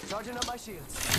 Charging up my shields.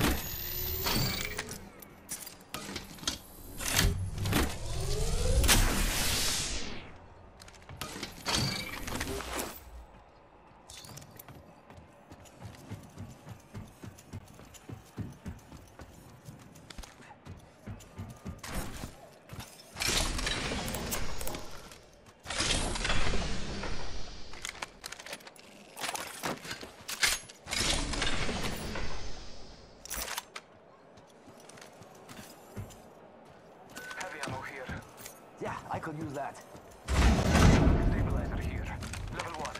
Yeah, I could use that. Stabilizer here. Level 1.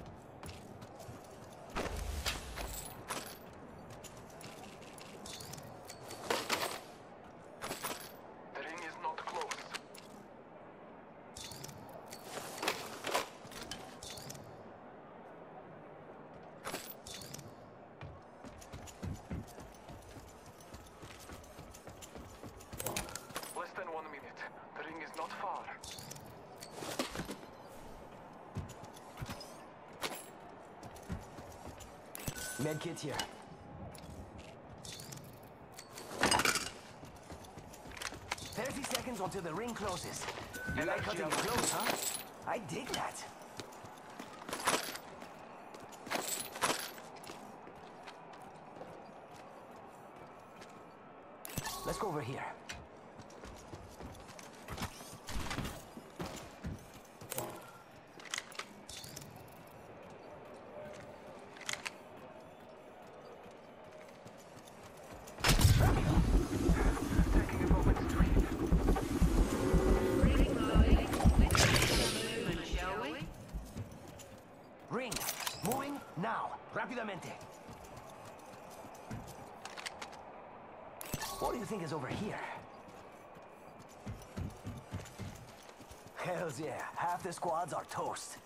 The ring is not close. Less than 1 minute. The ring is not far. Medkit here. Seconds until the ring closes. You like cutting it close, huh? I dig that. Let's go over here. Ring, moving now, rápidamente. What do you think is over here? Hells yeah, half the squads are toast.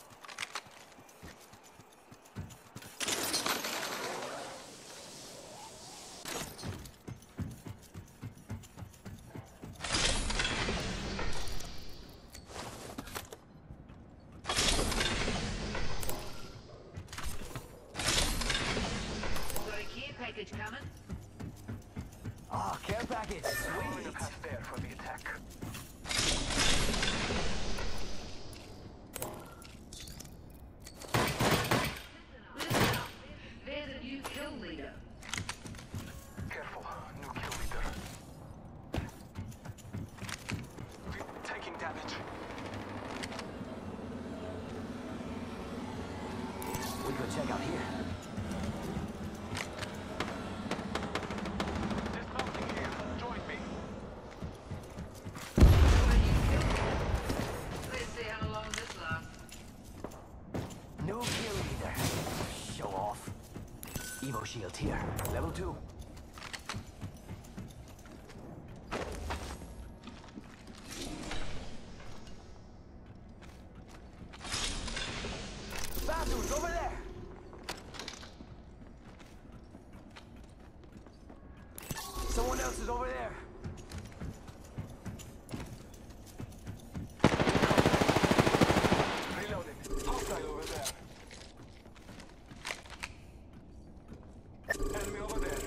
Coming? Oh, care package, sweet. Pass there for the attack. Listen up. There's a new kill leader. Careful, new kill leader. Taking damage. We could check out here. Evo shield here, level 2. Bathrooms over there. Someone else is over there. Reloading. Hostile over there. Enemy over there.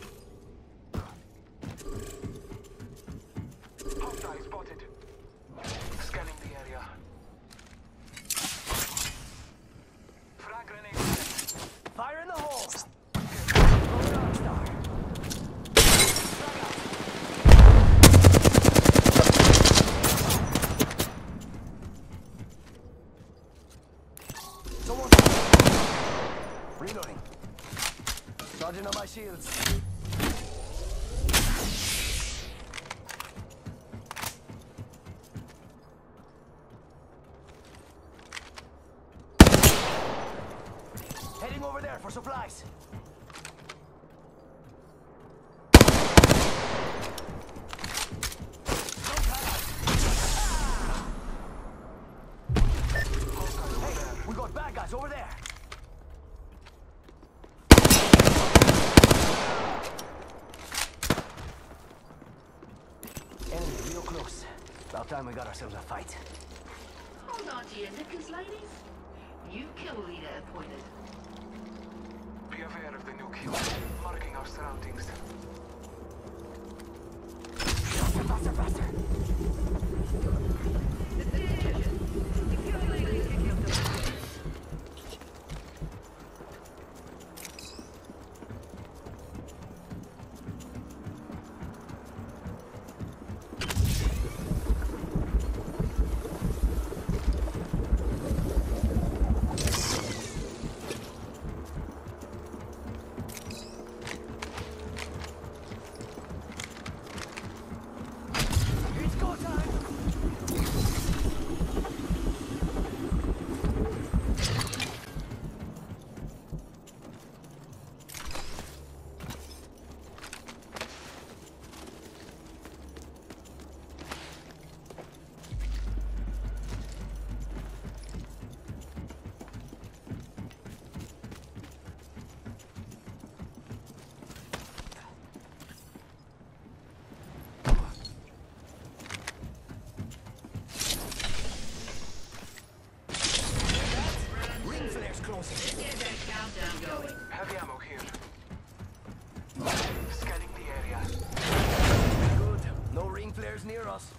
Hostile spotted. Scanning the area. Frag grenade. Fire in the hole. Someone. Reloading. Charging on my shields. Heading over there for supplies. Hey, we got bad guys over there. Enemy real close. About time we got ourselves a fight. Hold on to your knickers, ladies. New kill leader appointed. Be aware of the new kill surroundings. Faster, faster, faster. It's go time. Ring flares closing. Get that countdown going. Heavy ammo here. Scanning the area. Good. No ring flares near us.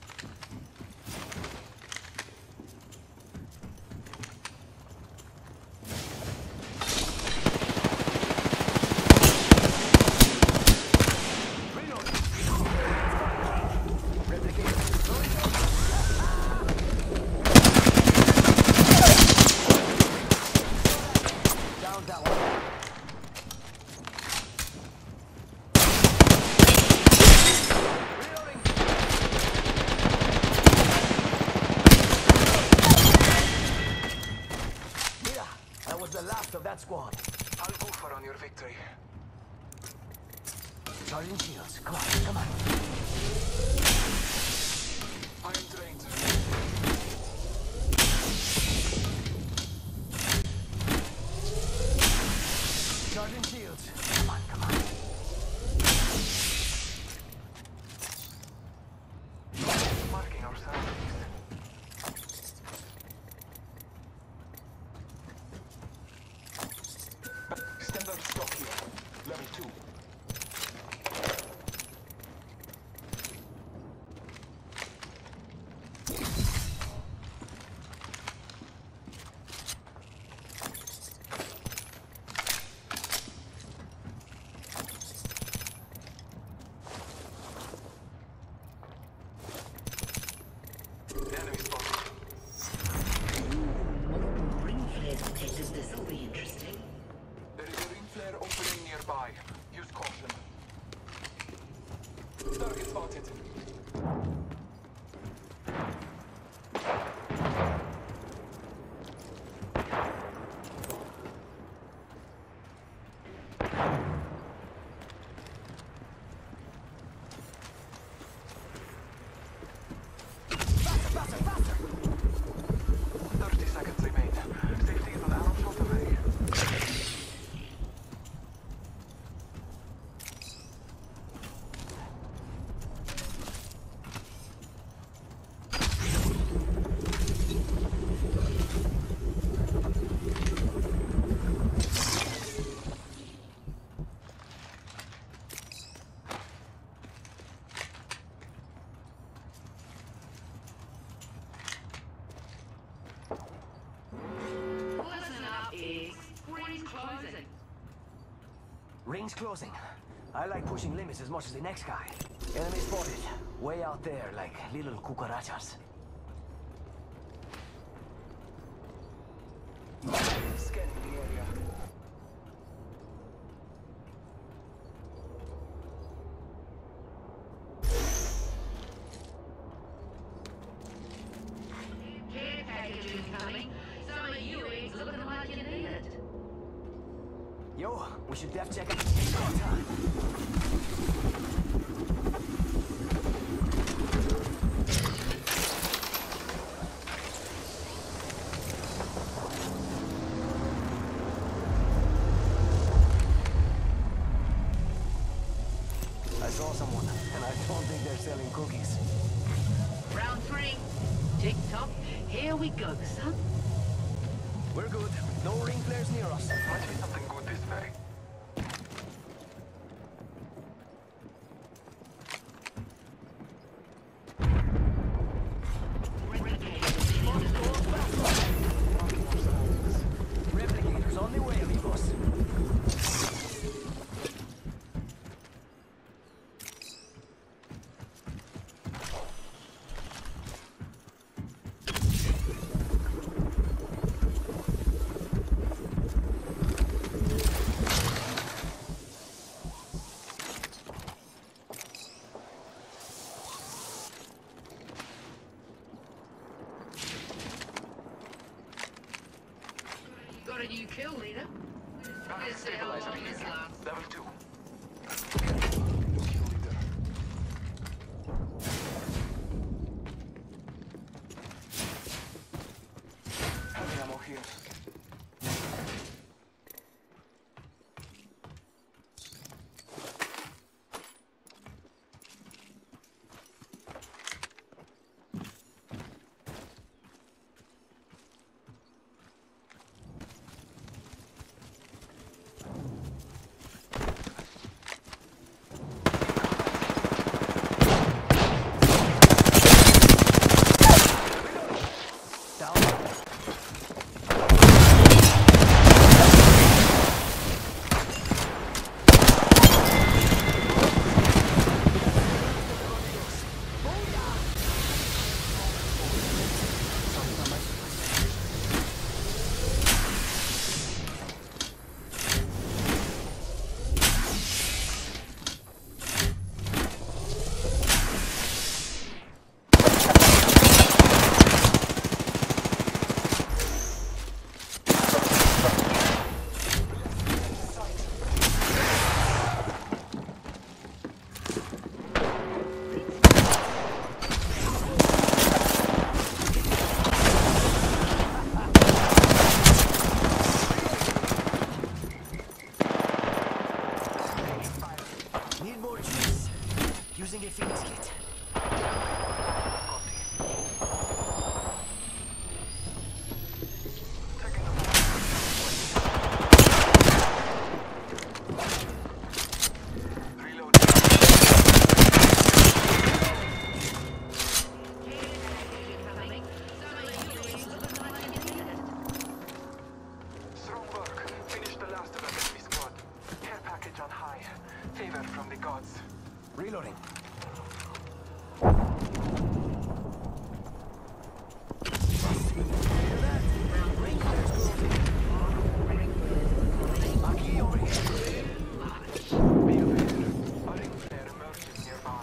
Reload. Replicate. Down that one. Reloading. Mira, that was the last of that squad. I'll go for on your victory. Charging shields. Come on, come on. I am drained. Charging shields. Come on, come on. Marking our surroundings. Standard stock here. Level 2. Enemy spotted. Multiple ring flares detected. This will be interesting. There is a ring flare opening nearby. Use caution. Target spotted. Faster, faster, faster. 30 seconds remain. Safety is an arrow shot away. Listen up, Eggs. Ring's closing. Ring's closing. I like pushing limits as much as the next guy. Enemy spotted. Way out there, like little cucarachas. Scanning the area. Care package incoming. Some of you eggs looking like you need it. Yo, we should def check out. It's go time. I saw someone, and I don't think they're selling cookies. Round 3. Tick tock. Here we go, son. We're good. No ring flares near us. Might be something good this way. on the way, amigos. Got a new kill, leader. Barrel This hell stabilizer on this here. last. Level 2. New kill leader. Heavy ammo here. Need more juice. Using a Phoenix kit. Strong work. Finish the last of the enemy squad. Care package on high. Favor from the gods. Reloading. Aquí over here. Be aware. A ring flare emerges nearby.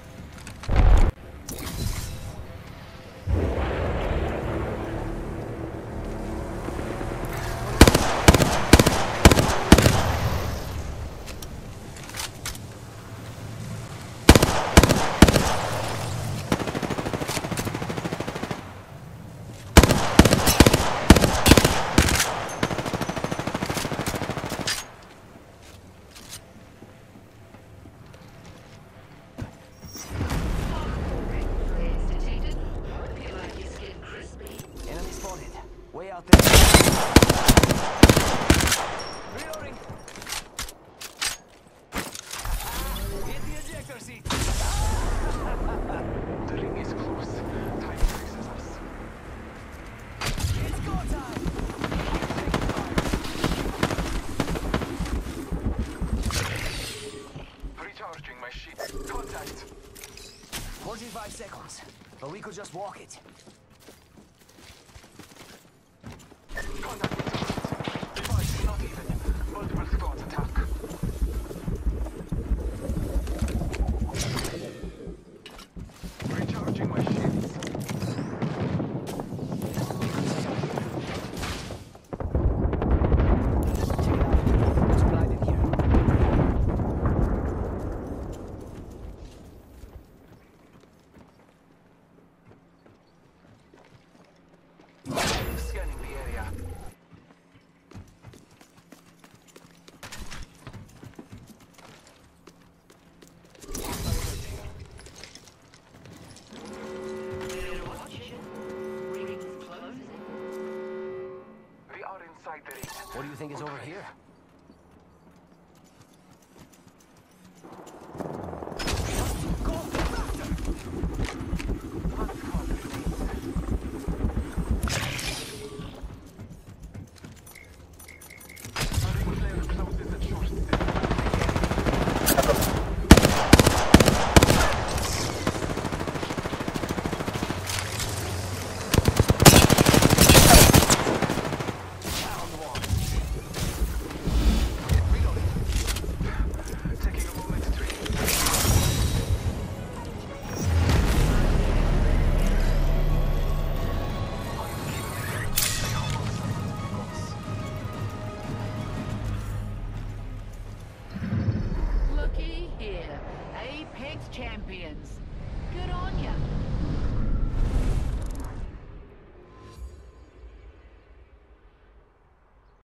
Enemy spotted. Way out there. Reloading. Hit the ejector seat. The ring is close. Time freezes us. It's go time. Recharging my shields. Contact. 45 seconds. But we could just walk it. Contact with target. Device not even. Multiple squads attack. Recharging my shields. Check it out. It's blind in here. Scanning the area. We are inside the ring. What do you think is over here?